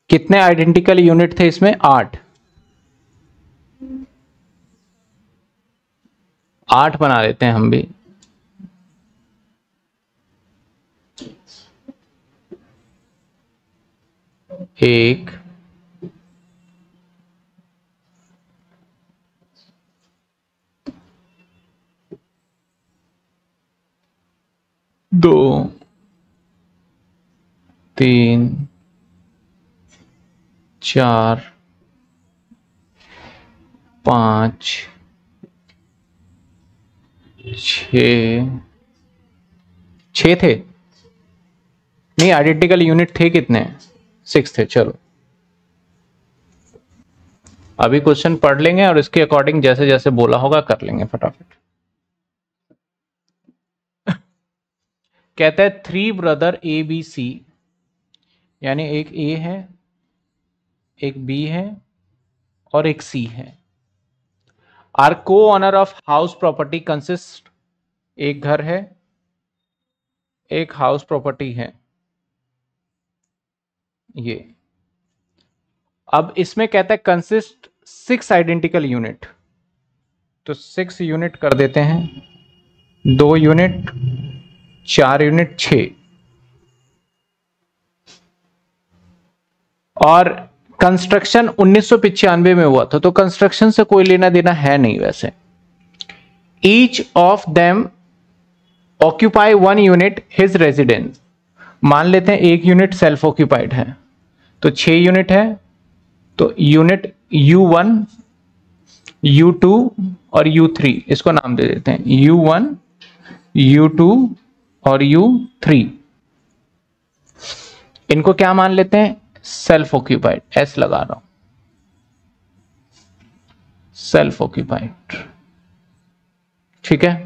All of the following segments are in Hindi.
कितने आइडेंटिकल यूनिट थे इसमें? 8। 8 बना लेते हैं हम भी। एक, दो, 3, 4, 5, 6 थे। नहीं, आइडेंटिकल यूनिट थे कितने? 6 थे। चलो अभी क्वेश्चन पढ़ लेंगे और इसके अकॉर्डिंग जैसे जैसे बोला होगा कर लेंगे फटाफट। कहता है 3 ब्रदर ए बी सी, यानी एक ए है, एक बी है और एक सी है, are co-owner of house property consist, एक घर है, एक हाउस प्रॉपर्टी है ये। अब इसमें कहता है कंसिस्ट 6 आइडेंटिकल यूनिट, तो 6 यूनिट कर देते हैं, 2 यूनिट, 4 यूनिट, 6। और कंस्ट्रक्शन 1995 में हुआ था, तो कंस्ट्रक्शन से कोई लेना देना है नहीं वैसे। Each of them occupy 1 unit his residence, मान लेते हैं 1 यूनिट सेल्फ ऑक्यूपाइड है, तो 6 यूनिट है, तो यूनिट U1, U2 और U3, इसको नाम दे देते हैं U1, U2 और U3। इनको क्या मान लेते हैं? सेल्फ ऑक्यूपाइड, S लगा रहा हूं, सेल्फ ऑक्यूपाइड। ठीक है।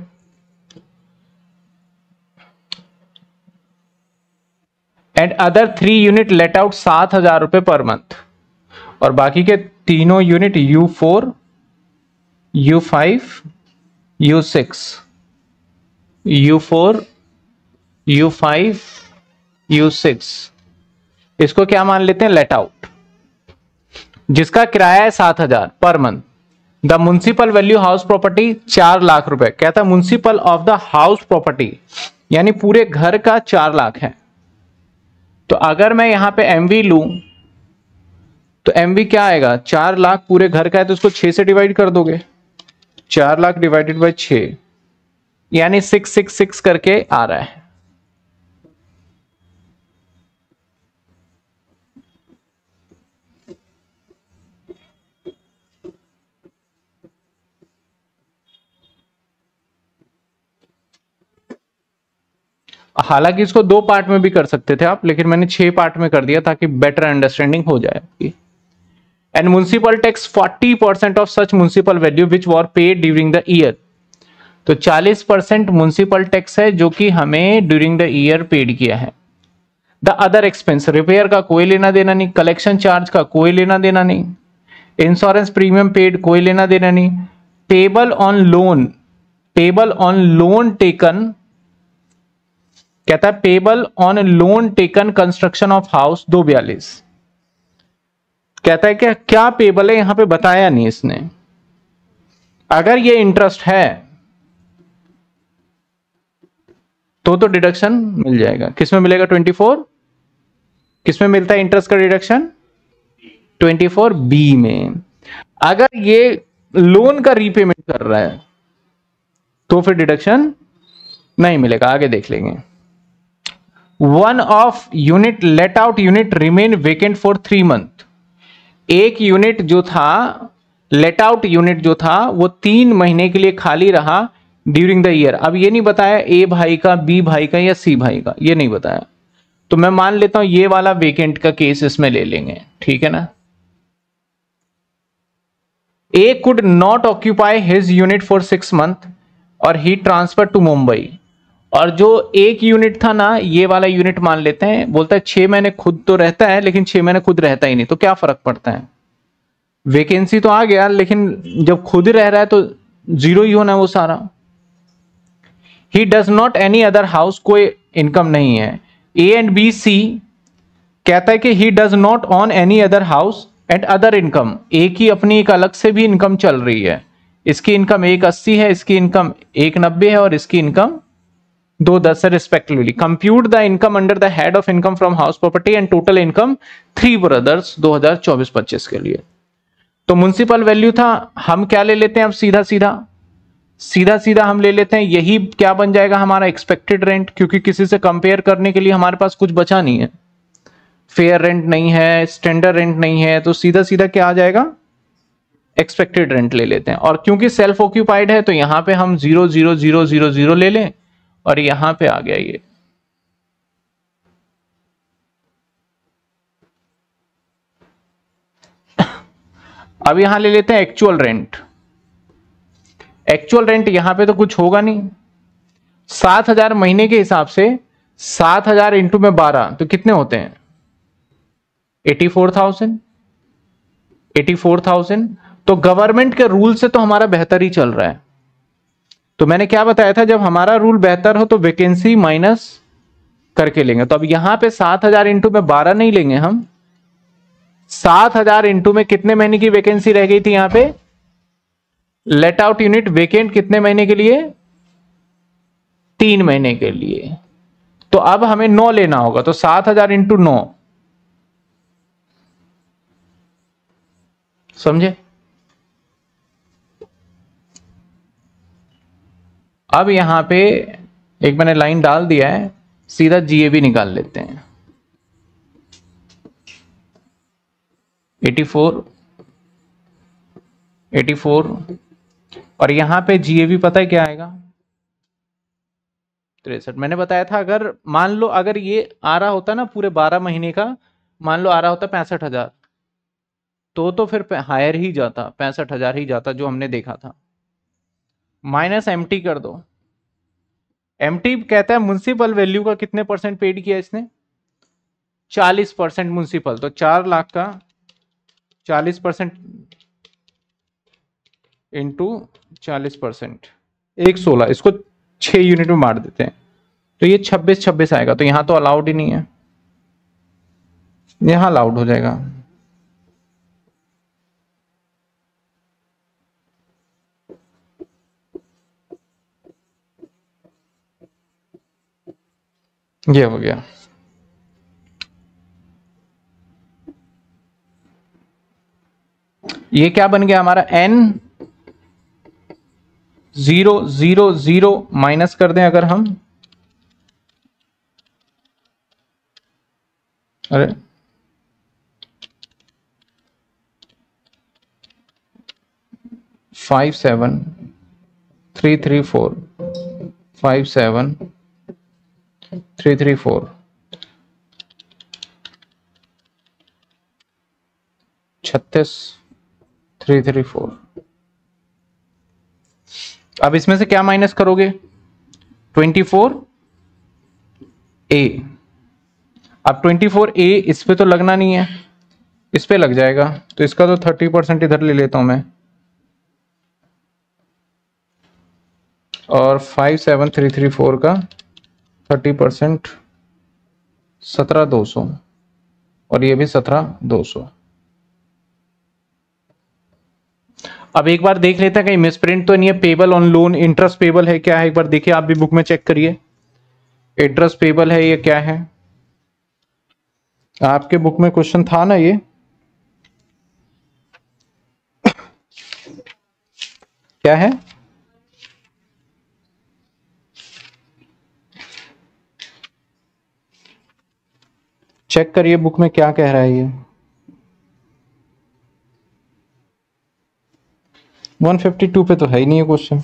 And other 3 unit let out 7,000 रुपए पर मंथ, और बाकी के तीनों unit U4, U5, U6, U4, U5, U6, इसको क्या मान लेते हैं? लेट आउट, जिसका किराया है 7,000 पर month. The municipal value house property 4 lakh रुपए। कहता है municipal of the house property, यानी पूरे घर का 4 लाख है। तो अगर मैं यहां पे एमवी लूं तो एमवी क्या आएगा? 4 लाख पूरे घर का है, तो उसको 6 से डिवाइड कर दोगे, 4 लाख डिवाइडेड बाय 6, यानी 666 करके आ रहा है। हालांकि इसको 2 पार्ट में भी कर सकते थे आप, लेकिन मैंने 6 पार्ट में कर दिया ताकि बेटर अंडरस्टैंडिंग हो जाए आपकी। And municipal tax 40% of such municipal value which were paid during the year, तो 40% म्युनिसिपल टैक्स है जो कि हमें ड्यूरिंग द ईयर पेड किया है। द अदर एक्सपेंस, रिपेयर का कोई लेना देना नहीं, कलेक्शन चार्ज का कोई लेना देना नहीं, इंश्योरेंस प्रीमियम पेड कोई लेना देना नहीं, payable on loan, payable on loan taken, कहता है payable on loan taken construction of house 242। कहता है कि क्या पेबल है, यहां पे बताया नहीं इसने। अगर ये इंटरेस्ट है तो डिडक्शन मिल जाएगा। किसमें मिलेगा? 24। किसमें मिलता है इंटरेस्ट का डिडक्शन? 24B में। अगर ये लोन का रीपेमेंट कर रहा है तो फिर डिडक्शन नहीं मिलेगा, आगे देख लेंगे। 1 of unit let out unit remain vacant for 3 month, एक यूनिट जो था लेट आउट यूनिट जो था वो 3 महीने के लिए खाली रहा ड्यूरिंग द ईयर। अब ये नहीं बताया ए भाई का, बी भाई का या सी भाई का, ये नहीं बताया, तो मैं मान लेता हूं ये वाला वेकेंट का केस इसमें ले लेंगे। ठीक है ना। A could not occupy his unit for 6 month और ही ट्रांसफर टू मुंबई, और जो एक यूनिट था ना, ये वाला यूनिट मान लेते हैं, बोलता है 6 महीने खुद तो रहता है लेकिन 6 महीने खुद रहता ही नहीं, तो क्या फर्क पड़ता है? वैकेंसी तो आ गया, लेकिन जब खुद रह रहा है तो 0 ही होना वो सारा। He does not any other house, कोई इनकम नहीं है। ए एंड बी सी कहता है कि he does not own any other house and other income, एक ही अपनी एक अलग से भी इनकम चल रही है। इसकी इनकम 180 है, इसकी इनकम 190 है और इसकी इनकम 210 है respectively. Compute the income under the head of income from house property and total income 3 brothers 2024-25 के लिए। तो म्युनिसिपल वैल्यू था, हम क्या ले लेते हैं अब सीधा सीधा हम ले लेते हैं, यही क्या बन जाएगा हमारा एक्सपेक्टेड रेंट, क्योंकि किसी से कंपेयर करने के लिए हमारे पास कुछ बचा नहीं है, फेयर रेंट नहीं है, स्टैंडर्ड रेंट नहीं है, तो सीधा सीधा क्या आ जाएगा, एक्सपेक्टेड रेंट ले लेते हैं। और क्योंकि सेल्फ ऑक्यूपाइड है तो यहां पे हम 0,0,0,0,0 ले लें और यहां पे आ गया ये। अब यहां ले लेते हैं एक्चुअल रेंट। एक्चुअल रेंट यहां पे तो कुछ होगा नहीं, 7,000 महीने के हिसाब से 7,000 इंटू में 12 तो कितने होते हैं 84,000। तो गवर्नमेंट के रूल से तो हमारा बेहतर ही चल रहा है। तो मैंने क्या बताया था, जब हमारा रूल बेहतर हो तो वैकेंसी माइनस करके लेंगे। तो अब यहां पे 7,000 इंटू में 12 नहीं लेंगे हम, 7,000 इंटू में कितने महीने की वैकेंसी रह गई थी यहां पे, लेट आउट यूनिट वेकेंट कितने महीने के लिए, 3 महीने के लिए। तो अब हमें 9 लेना होगा, तो 7,000 इंटू 9, समझे। अब यहां पे एक मैंने लाइन डाल दिया है, सीधा जीएबी निकाल लेते हैं। 84 और यहां पे जीएबी पता है क्या आएगा, 63। मैंने बताया था अगर मान लो अगर ये आ रहा होता ना पूरे 12 महीने का, मान लो आ रहा होता 65,000, तो फिर हायर ही जाता, 65,000 ही जाता जो हमने देखा था। माइनस एमटी कर दो, एमटी कहता है म्युनिसिपल वैल्यू का कितने परसेंट पेड किया इसने, 40% म्युनिसिपल। तो 4 लाख का 40% इंटू 40%, 116, इसको 6 यूनिट में मार देते हैं तो ये 26 आएगा। तो यहां तो अलाउड ही नहीं है, यहां अलाउड हो जाएगा। ये हो गया। ये क्या बन गया हमारा n 0,0,0 माइनस कर दें अगर हम, अरे 57,334 57,334 36,334। अब इसमें से क्या माइनस करोगे, 24A। अब 24A इस पे तो लगना नहीं है, इस पे लग जाएगा, तो इसका तो 30% इधर ले लेता हूं मैं, और 57,334 का 30% 17,200 और ये भी 17,200। अब एक बार देख लेते हैं कहीं मिसप्रिंट तो नहीं है, payable on loan, interest payable है क्या है, एक बार देखिए आप भी बुक में चेक करिए, इंटरेस्ट पेबल है ये क्या है, आपके बुक में क्वेश्चन था ना ये, क्या है, चेक करिए बुक में क्या कह रहा है ये। 152 पे तो है ही नहीं है क्वेश्चन।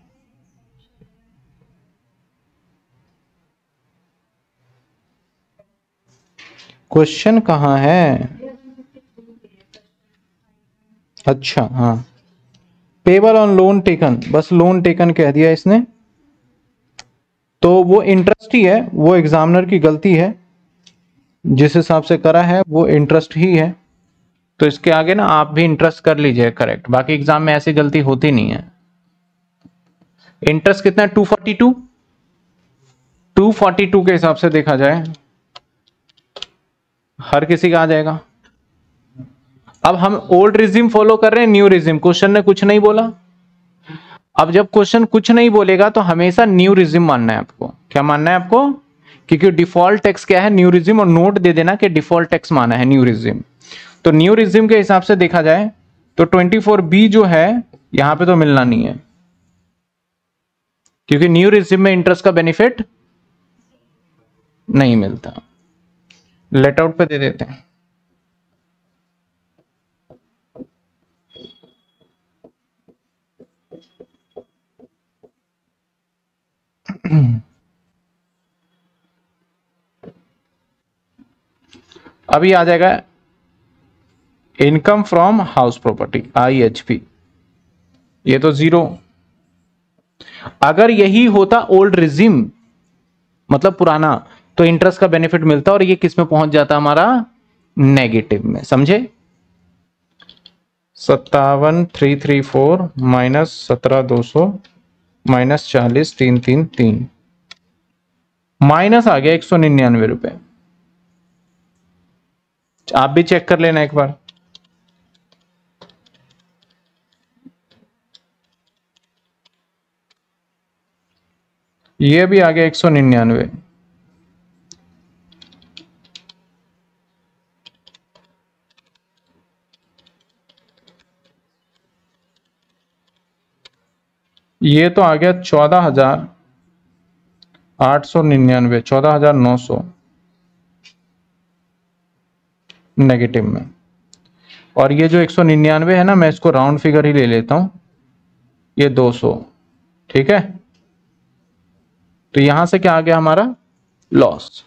क्वेश्चन कहाँ है, अच्छा हाँ, पेबल ऑन लोन टेकन, बस लोन टेकन कह दिया इसने, तो वो इंटरेस्ट ही है, वो एग्जामिनर की गलती है, जिस हिसाब से करा है वो इंटरेस्ट ही है। तो इसके आगे ना आप भी इंटरेस्ट कर लीजिए करेक्ट, बाकी एग्जाम में ऐसी गलती होती नहीं है। इंटरेस्ट कितना है 242 के हिसाब से देखा जाए हर किसी का आ जाएगा। अब हम ओल्ड रिजिम फॉलो कर रहे हैं, न्यू रिजिम, क्वेश्चन ने कुछ नहीं बोला। अब जब क्वेश्चन कुछ नहीं बोलेगा तो हमेशा न्यू रिजिम मानना है आपको। क्या मानना है आपको? क्योंकि डिफॉल्ट टेक्स क्या है? New regime. और नोट दे देना कि डिफॉल्ट टेक्स माना है न्यू रिजिम। तो न्यू रिजिम के हिसाब से देखा जाए तो 24B जो है यहां पे तो मिलना नहीं है, क्योंकि न्यू रिजिम में इंटरेस्ट का बेनिफिट नहीं मिलता। लेट आउट पे दे देते हैं। अभी आ जाएगा income from house property, IHP, ये तो जीरो। अगर यही होता ओल्ड रिजिम मतलब पुराना, तो इंटरेस्ट का बेनिफिट मिलता और ये किस में पहुंच जाता हमारा? नेगेटिव में। समझे? 57,334 माइनस 17,200 माइनस 40,333 माइनस आ गया 199 रुपए। आप भी चेक कर लेना एक बार। ये भी आ गया 199। ये तो आ गया 14,899, 14,900 नेगेटिव में। और ये जो 199 है ना, मैं इसको राउंड फिगर ही ले लेता हूं, ये 200। ठीक है, तो यहां से क्या आ गया हमारा? लॉस।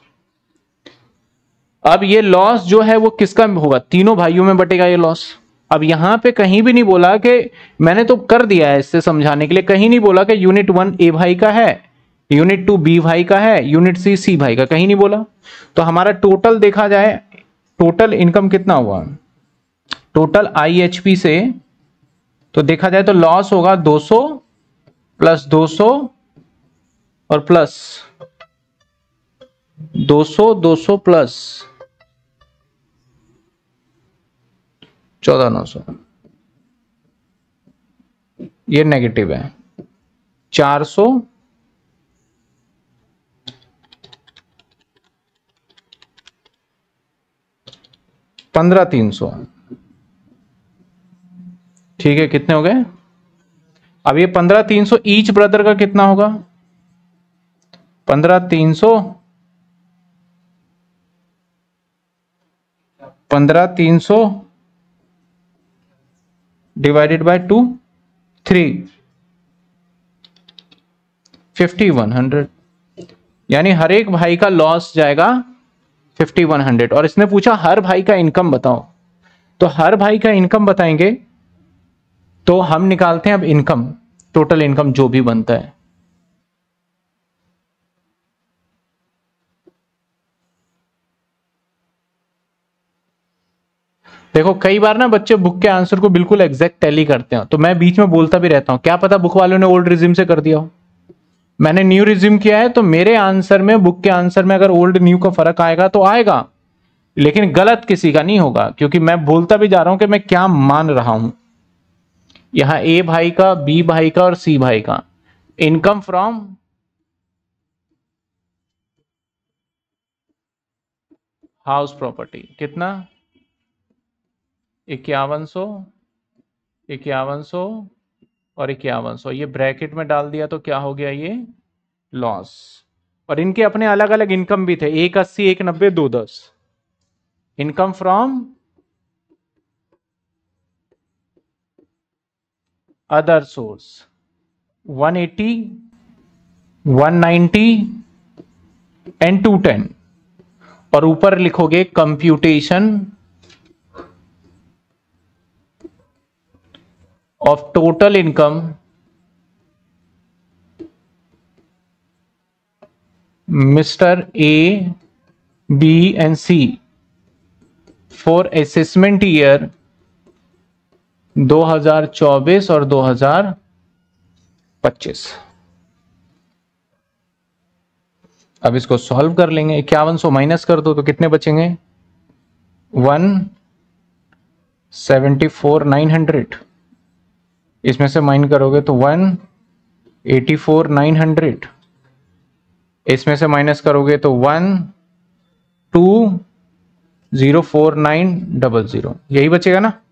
अब ये लॉस जो है वो किसका होगा? तीनों भाइयों में बटेगा ये लॉस। अब यहां पे कहीं भी नहीं बोला कि, मैंने तो कर दिया है इससे समझाने के लिए, कहीं नहीं बोला कि यूनिट 1 A भाई का है, यूनिट 2 B भाई का है, यूनिट C भाई का, कहीं नहीं बोला। तो हमारा टोटल देखा जाए, टोटल इनकम कितना हुआ टोटल IHP से, तो देखा जाए तो लॉस होगा 200 प्लस 200 और प्लस 200, 200 प्लस 14,900, ये नेगेटिव है। 400 15,300, ठीक है, कितने हो गए? अब ये 15,300 ईच ब्रदर का कितना होगा? 15,300 15,300 डिवाइडेड बाय 2 3 5,100, यानी हर एक भाई का लॉस जाएगा 5,100। और इसने पूछा हर भाई का इनकम बताओ, तो हर भाई का इनकम बताएंगे तो हम निकालते हैं अब इनकम, टोटल इनकम जो भी बनता है। देखो कई बार ना बच्चे बुक के आंसर को बिल्कुल एग्जैक्ट टैली करते हैं, तो मैं बीच में बोलता भी रहता हूं, क्या पता बुक वालों ने ओल्ड रिजिम से कर दिया हो, मैंने न्यू रिजिम किया है, तो मेरे आंसर में, बुक के आंसर में अगर ओल्ड न्यू का फर्क आएगा तो आएगा, लेकिन गलत किसी का नहीं होगा, क्योंकि मैं बोलता भी जा रहा हूं कि मैं क्या मान रहा हूं। यहां A भाई का, B भाई का और C भाई का इनकम फ्रॉम हाउस प्रॉपर्टी कितना? 5100, 5100 और 5100, ये ब्रैकेट में डाल दिया तो क्या हो गया? ये लॉस। और इनके अपने अलग अलग इनकम भी थे, 180, 190, 210। Income from other source 180, 190 and 210, और ऊपर लिखोगे computation of total income mister A, B and C for assessment year 2024 और 2025। अब इसको सॉल्व कर लेंगे। 5100 माइनस कर दो तो कितने बचेंगे? 174,900, इसमें से माइन करोगे तो 184,900, इसमें से माइनस करोगे तो 1204900, यही बचेगा ना?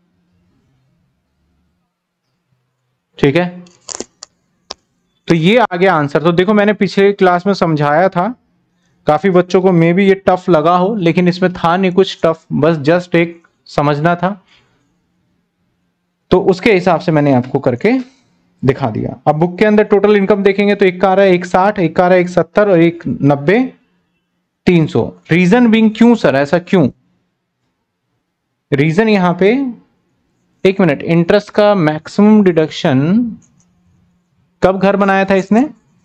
ठीक है, तो ये आ गया आंसर। तो देखो मैंने पिछले क्लास में समझाया था, काफी बच्चों को मे भी ये टफ लगा हो, लेकिन इसमें था नहीं कुछ टफ, बस जस्ट एक समझना था, तो उसके हिसाब से मैंने आपको करके दिखा दिया। अब बुक के अंदर टोटल इनकम देखेंगे तो एक का आ रहा है 160, एक का आ रहा है 170 और एक 90, 300। रीजन बीइंग, क्यों सर ऐसा क्यों? रीजन यहां पे, एक मिनट, इंटरेस्ट का मैक्सिमम डिडक्शन कब घर बनाया था इसने?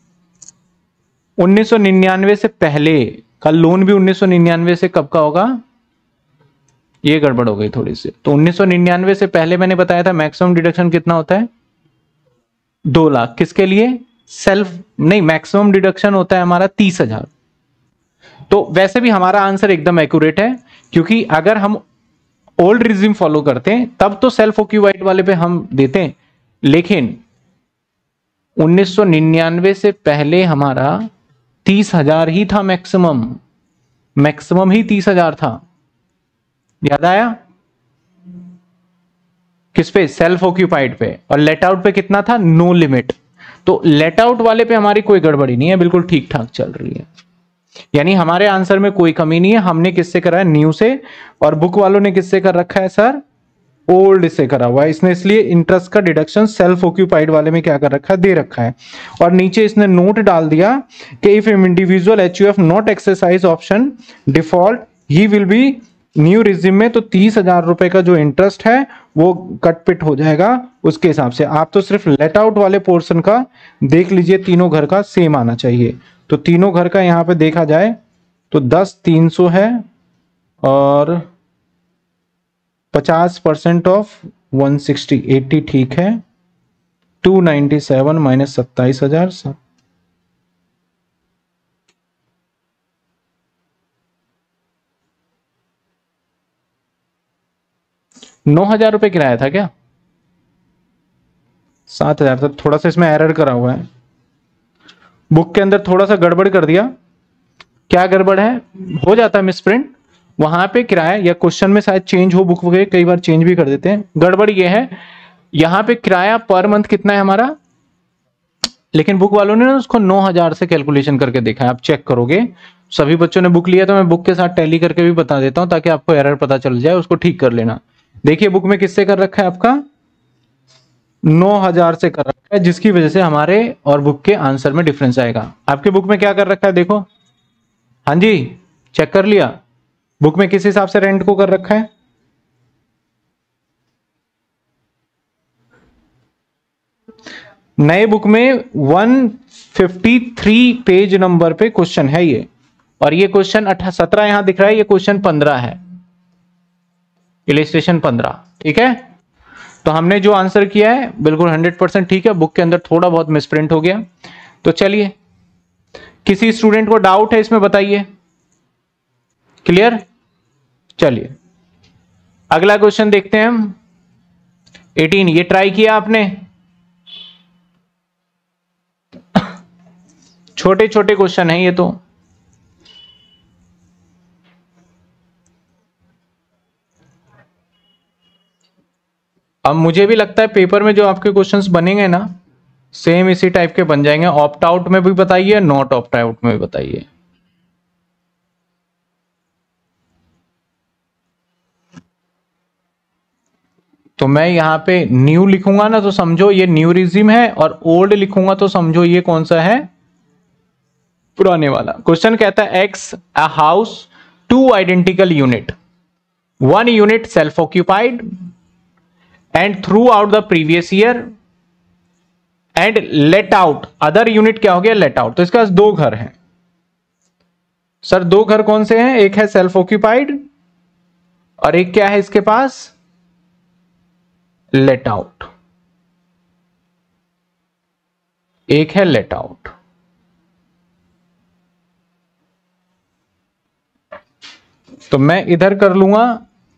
1999 से पहले का लोन भी 1999 से कब का होगा? ये गड़बड़ हो गई थोड़ी सी। तो 1999 से पहले मैंने बताया था मैक्सिमम डिडक्शन कितना होता है? 2 लाख। किसके लिए? सेल्फ नहीं, मैक्सिमम डिडक्शन होता है हमारा 30,000। तो वैसे भी हमारा आंसर एकदम एक्यूरेट है, क्योंकि अगर हम ओल्ड रिजिम फॉलो करते हैं तब तो सेल्फ ऑक्यूपाइड वाले पे हम देते हैं, लेकिन 1999 से पहले हमारा 30,000 ही था मैक्सिमम, मैक्सिमम ही 30,000 था। याद आया? किस पे? सेल्फ ऑक्यूपाइड पे। और लेट आउट पे कितना था? No limit. तो लेट आउट वाले पे हमारी कोई गड़बड़ी नहीं है, बिल्कुल ठीक ठाक चल रही है, यानी हमारे आंसर में कोई कमी नहीं है। हमने किससे करा है? न्यू से। और बुक वालों ने किससे कर रखा है सर? ओल्ड से करा हुआ है इसने, इसलिए इंटरेस्ट का डिडक्शन सेल्फ ऑक्यूपाइड वाले में क्या कर रखा है? दे रखा है। और नीचे इसने नोट डाल दिया कि if individual HUF not exercise option default he will be, new regime में तो 30,000 रुपए का जो इंटरेस्ट है वो कट पिट हो जाएगा उसके हिसाब से। आप तो सिर्फ लेट आउट वाले पोर्शन का देख लीजिए, तीनों घर का सेम आना चाहिए। तो तीनों घर का यहां पे देखा जाए तो 10 300 है और 50% ऑफ 160 80 ठीक है। 297 माइनस 27,000 9,000 रुपए किराया था क्या? 7,000 था। थोड़ा सा इसमें एरर करा हुआ है, बुक के अंदर थोड़ा सा गड़बड़ कर दिया। क्या गड़बड़ है? हो जाता है मिसप्रिंट वहां पे, किराया या क्वेश्चन में शायद चेंज हो, बुक वगैरह कई बार चेंज भी कर देते हैं। गड़बड़ ये है, यहां पे किराया पर मंथ कितना है हमारा, लेकिन बुक वालों ने ना उसको 9,000 से कैलकुलेशन करके देखा है। आप चेक करोगे, सभी बच्चों ने बुक लिया तो मैं बुक के साथ टैली करके भी बता देता हूं ताकि आपको एरर पता चल जाए, उसको ठीक कर लेना। देखिए बुक में किससे कर रखा है आपका? 9,000 से कर रखा है, जिसकी वजह से हमारे और बुक के आंसर में डिफरेंस आएगा। आपके बुक में क्या कर रखा है देखो? हाँ जी, चेक कर लिया बुक में किस हिसाब से रेंट को कर रखा है? नए बुक में 153 पेज नंबर पे क्वेश्चन है ये, और ये क्वेश्चन 17 यहां दिख रहा है, ये क्वेश्चन 15 है, इलिस्ट्रेशन 15। ठीक है, तो हमने जो आंसर किया है बिल्कुल 100% ठीक है। बुक के अंदर थोड़ा बहुत मिसप्रिंट हो गया। तो चलिए, किसी स्टूडेंट को डाउट है इसमें बताइए? क्लियर? चलिए अगला क्वेश्चन देखते हैं हम। 18, ये ट्राई किया आपने? छोटे छोटे क्वेश्चन है ये तो। अब मुझे भी लगता है पेपर में जो आपके क्वेश्चंस बनेंगे ना, सेम इसी टाइप के बन जाएंगे। ऑप्ट आउट में भी बताइए, नॉट ऑप्ट आउट में भी बताइए। तो मैं यहां पे न्यू लिखूंगा ना तो समझो ये न्यू रिज्यूम है, और ओल्ड लिखूंगा तो समझो ये कौन सा है? पुराने वाला। क्वेश्चन कहता है X a house 2 identical unit, 1 unit self occupied and throughout the previous year and let out other unit. क्या हो गया? Let out. तो इसके पास 2 घर हैं सर। 2 घर कौन से हैं? एक है सेल्फ ऑक्यूपाइड और एक क्या है इसके पास? Let out. एक है लेट आउट। तो मैं इधर कर लूंगा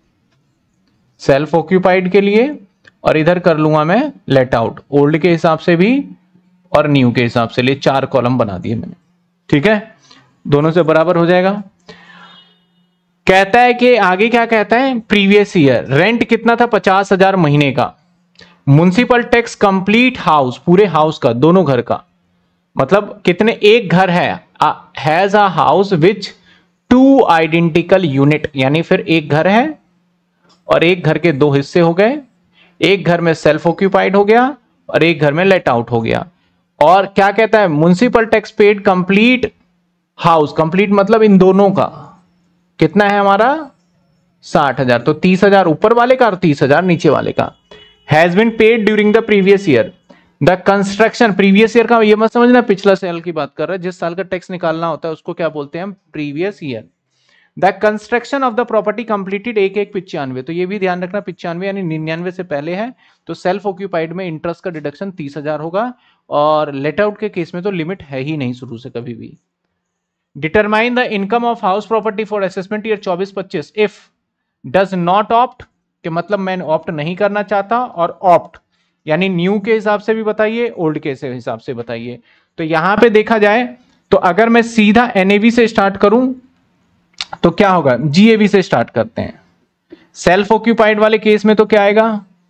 सेल्फ ऑक्यूपाइड के लिए, और इधर कर लूंगा मैं लेट आउट, ओल्ड के हिसाब से भी और न्यू के हिसाब से, लिए 4 कॉलम बना दिए मैंने। ठीक है, दोनों से बराबर हो जाएगा। कहता है कि आगे क्या कहता है, प्रीवियस ईयर रेंट कितना था, 50,000 महीने का। म्युनिसिपल टैक्स कंप्लीट हाउस, पूरे हाउस का, दोनों घर का, मतलब कितने, एक घर है, has a house which 2 identical unit, यानी फिर एक घर है और एक घर के 2 हिस्से हो गए, एक घर में सेल्फ ऑक्यूपाइड हो गया और एक घर में लेट आउट हो गया। और क्या कहता है, municipal tax paid complete house, complete मतलब इन दोनों का कितना है हमारा, 60,000, तो 30,000 ऊपर वाले का और 30,000 नीचे वाले का। Has been paid during the previous year the construction, previous year का ये मत समझना पिछला साल की बात कर रहा है, जिस साल का टैक्स निकालना होता है उसको क्या बोलते हैं हम, previous year. The construction of the property completed, एक 95, तो ये भी ध्यान रखना 95 यानी 99 से पहले है, तो सेल्फ ऑक्यूपाइड में इंटरेस्ट का डिडक्शन 30,000 होगा, और लेट आउट के केस में तो लिमिट है ही नहीं शुरू से कभी भी। Determine the income of house property for assessment year 24-25 if does not opt, के मतलब मैं ऑप्ट नहीं करना चाहता, और ऑप्ट यानी न्यू के हिसाब से भी बताइए, ओल्ड के हिसाब से बताइए। तो यहां पे देखा जाए तो अगर मैं सीधा एनएवी से स्टार्ट करूं तो क्या होगा, जीएवी से स्टार्ट करते हैं। सेल्फ ऑक्यूपाइड वाले केस में तो क्या आएगा,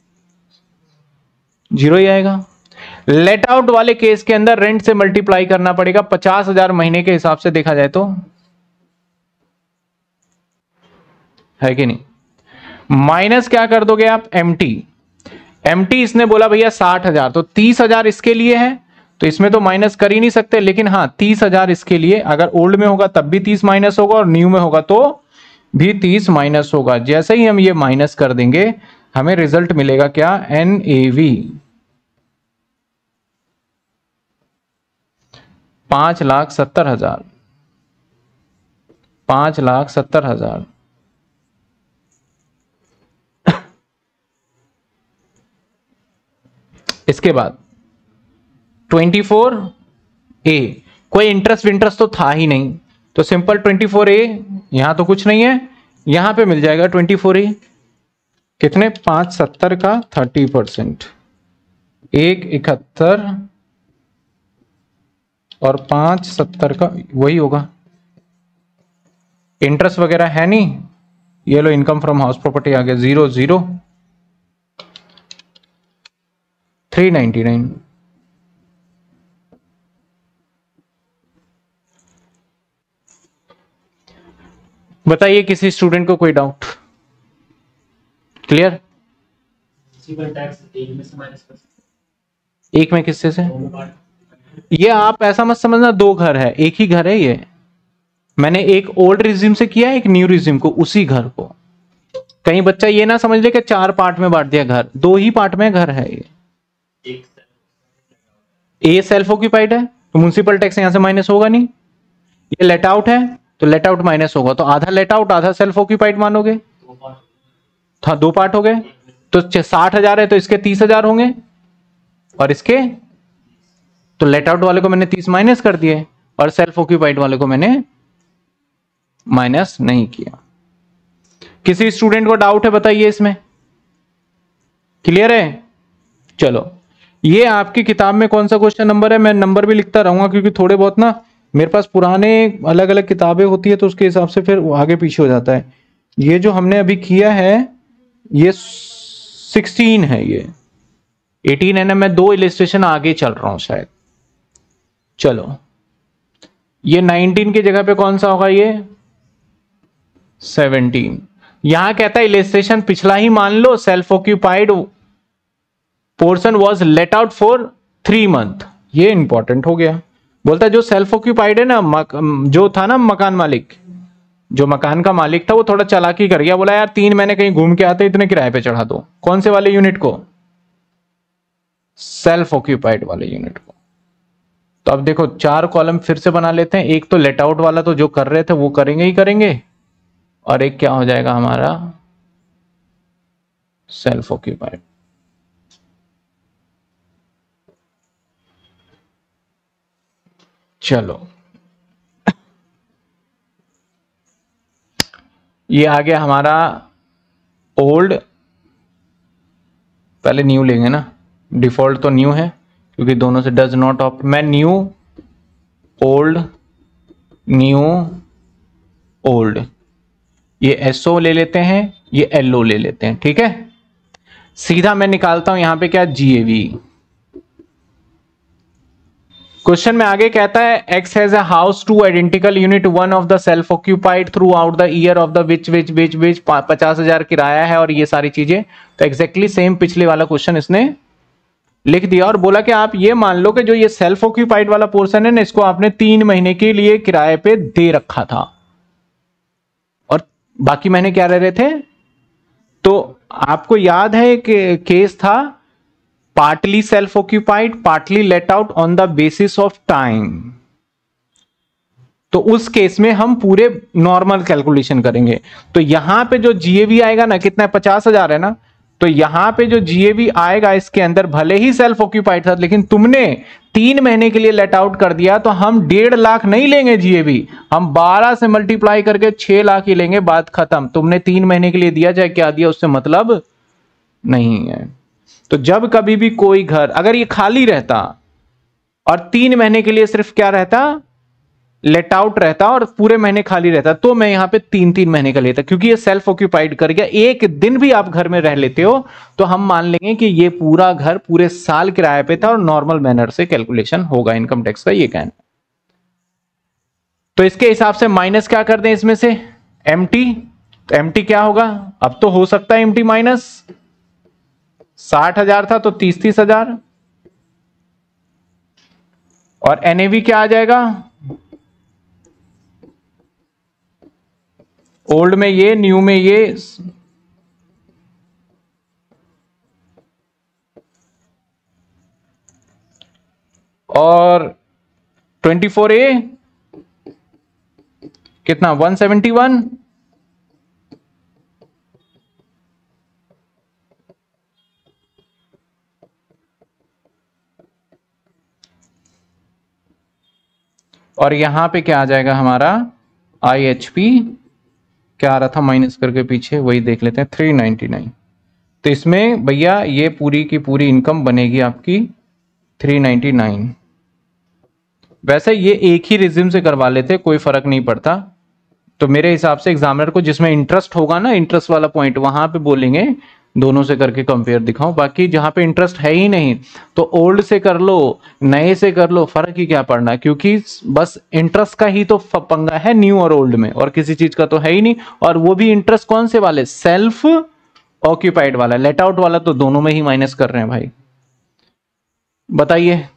0 ही आएगा। लेट आउट वाले केस के अंदर रेंट से मल्टीप्लाई करना पड़ेगा 50,000 महीने के हिसाब से देखा जाए तो, है कि नहीं। माइनस क्या कर दोगे आप, एमटी, एमटी इसने बोला भैया 60,000, तो 30,000 इसके लिए है, तो इसमें तो माइनस कर ही नहीं सकते, लेकिन हाँ 30,000 इसके लिए, अगर ओल्ड में होगा तब भी 30 माइनस होगा और न्यू में होगा तो भी 30 माइनस होगा। जैसे ही हम ये माइनस कर देंगे हमें रिजल्ट मिलेगा क्या, एनएवी 5,70,000, 5,70,000। इसके बाद 24A, कोई इंटरेस्ट तो था ही नहीं, तो सिंपल 24A, यहां तो कुछ नहीं है, यहां पे मिल जाएगा 24A, कितने, 570 का 30%, 171 और 570 का वही होगा। इंटरेस्ट वगैरह है नहीं, ये लो इनकम फ्रॉम हाउस प्रॉपर्टी आ गया 00 399। बताइए किसी स्टूडेंट को कोई डाउट, क्लियर। एक में किससे से, ये आप ऐसा मत समझना 2 घर है, एक ही घर है ये, मैंने एक ओल्ड रिज्यूम से किया, एक न्यू रिज्यूम को, उसी घर को। कहीं बच्चा ये ना समझ ले कि 4 पार्ट में बांट दिया घर, 2 ही पार्ट में घर है ये। ए सेल्फ ऑक्यूपाइड है तो म्युनिसिपल टैक्स यहां से माइनस होगा नहीं, ये लेट आउट है तो लेट आउट माइनस होगा, तो आधा लेट आउट आधा सेल्फ ऑक्यूपाइड मानोगे, हाँ 2 पार्ट हो गए, तो 60,000 है तो इसके 30,000 होंगे और इसके, तो लेट आउट वाले को मैंने 30 माइनस कर दिए और सेल्फ ऑक्यूपाइड वाले को मैंने माइनस नहीं किया। किसी स्टूडेंट को डाउट है बताइए इसमें, क्लियर है। चलो, ये आपकी किताब में कौन सा क्वेश्चन नंबर है, मैं नंबर भी लिखता रहूंगा क्योंकि थोड़े बहुत ना मेरे पास पुराने अलग अलग किताबें होती है तो उसके हिसाब से फिर आगे पीछे हो जाता है। ये जो हमने अभी किया है ये 16 है, ये 18 है ना, मैं 2 इलिस्ट्रेशन आगे चल रहा हूं शायद। चलो, ये 19 की जगह पे कौन सा होगा, ये 17। यहां कहता है इलिस्ट्रेशन पिछला ही मान लो, self occupied portion was let out for 3 month, ये इंपॉर्टेंट हो गया। बोलता है जो सेल्फ ऑक्यूपाइड है ना, जो था ना मकान मालिक, जो मकान का मालिक था वो थोड़ा चालाकी कर गया, बोला यार 3 महीने कहीं घूम के आते इतने किराए पे चढ़ा दो, कौन से वाले यूनिट को, सेल्फ ऑक्यूपाइड वाले यूनिट को। तो अब देखो 4 कॉलम फिर से बना लेते हैं, एक तो लेट आउट वाला तो जो कर रहे थे वो करेंगे ही करेंगे, और एक क्या हो जाएगा हमारा सेल्फ ऑक्यूपाइड। चलो, ये आ गया हमारा ओल्ड पहले न्यू लेंगे ना, डिफॉल्ट तो न्यू है क्योंकि दोनों से डज नॉट ऑप्ट। मैं न्यू ओल्ड न्यू ओल्ड, ये एसओ ले लेते हैं, ये एलओ ले लेते हैं, ठीक है। सीधा मैं निकालता हूं यहां पे क्या, जीएवी। क्वेश्चन में आगे कहता है X has a house two identical unit, one of the self occupied throughout the year of the which 50,000 किराया है और ये सारी चीजें। तो एग्जैक्टली सेम पिछले वाला क्वेश्चन इसने लिख दिया और बोला कि आप ये मान लो कि जो ये सेल्फ ऑक्यूपाइड वाला पोर्शन है ना, इसको आपने 3 महीने के लिए किराए पे दे रखा था और बाकी महीने क्या रह रहे थे। तो आपको याद है कि केस था partly self occupied partly let out on the basis of time. तो उस केस में हम पूरे नॉर्मल कैलकुलेशन करेंगे। तो यहां पे जो जीएवी आएगा ना, कितना 50,000 है ना, तो यहां पे जो जीएवी आएगा इसके अंदर भले ही सेल्फ ऑक्यूपाइड था लेकिन तुमने 3 महीने के लिए लेट आउट कर दिया, तो हम 1.5 लाख नहीं लेंगे जीएवी, हम 12 से मल्टीप्लाई करके 6 लाख ही लेंगे, बात खत्म। तुमने 3 महीने के लिए दिया चाहे क्या दिया उससे मतलब नहीं है। तो जब कभी भी कोई घर अगर ये खाली रहता और 3 महीने के लिए सिर्फ क्या रहता, लेट आउट रहता और पूरे महीने खाली रहता, तो मैं यहां पे 3-3 महीने का लेता, क्योंकि ये सेल्फ ऑक्यूपाइड कर गया। एक दिन भी आप घर में रह लेते हो तो हम मान लेंगे कि ये पूरा घर पूरे साल किराए पे था और नॉर्मल मैनर से कैलकुलेशन होगा इनकम टैक्स का, ये कहना। तो इसके हिसाब से माइनस क्या कर दें इसमें से, एमटी। तो एमटी क्या होगा, अब तो हो सकता है एमटी माइनस 60,000 था तो 30,000। और एनएवी क्या आ जाएगा, ओल्ड में ये, न्यू में ये, और 24A कितना 171, और यहां पे क्या आ जाएगा हमारा IHP, क्या आ रहा था माइनस करके पीछे, वही देख लेते हैं 399। तो इसमें भैया ये पूरी की पूरी इनकम बनेगी आपकी 399। वैसे ये एक ही रिज्यूम से करवा लेते, कोई फर्क नहीं पड़ता। तो मेरे हिसाब से एग्जामिनर को जिसमें इंटरेस्ट होगा ना, इंटरेस्ट वाला पॉइंट, वहां पे बोलेंगे दोनों से करके कंपेयर दिखाओ। बाकी जहां पे इंटरेस्ट है ही नहीं तो ओल्ड से कर लो नए से कर लो, फर्क ही क्या पड़ना, क्योंकि बस इंटरेस्ट का ही तो पंगा है न्यू और ओल्ड में, और किसी चीज का तो है ही नहीं। और वो भी इंटरेस्ट कौन से वाले, सेल्फ ऑक्यूपाइड वाला, लेट आउट वाला तो दोनों में ही माइनस कर रहे हैं भाई। बताइए